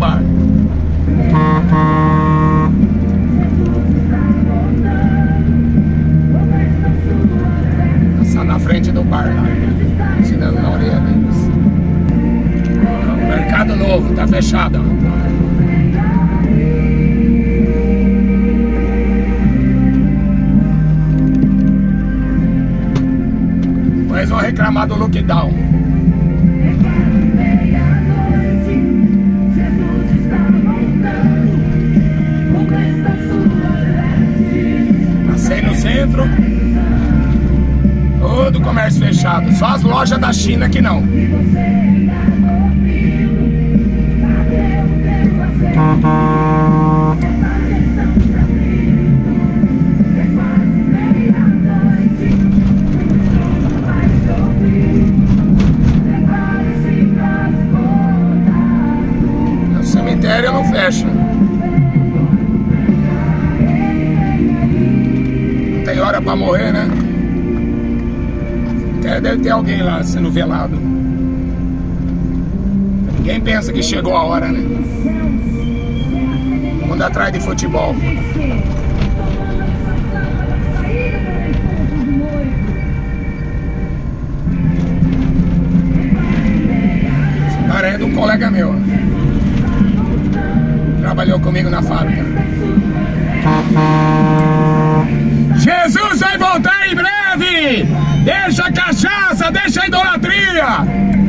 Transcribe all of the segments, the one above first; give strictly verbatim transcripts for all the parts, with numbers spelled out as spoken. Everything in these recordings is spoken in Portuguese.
bar. Passar na frente do bar lá, ensinando na orelha deles. O Mercado Novo tá fechado, ó. Depois vão reclamar do lockdown. Passei no centro, todo o comércio fechado, só as lojas da China que não. O cemitério não fecha. Não tem hora pra morrer, né? Até deve ter alguém lá sendo velado. Ninguém pensa que chegou a hora, né? Vamos atrás de futebol. Esse cara é de um colega meu. Trabalhou comigo na fábrica. Jesus vai voltar em breve! Deixa a cachaça, deixa a idolatria!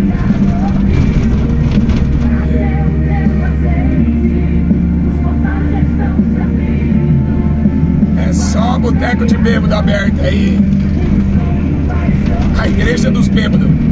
É só boteco de bêbado aberto aí. A igreja dos bêbados.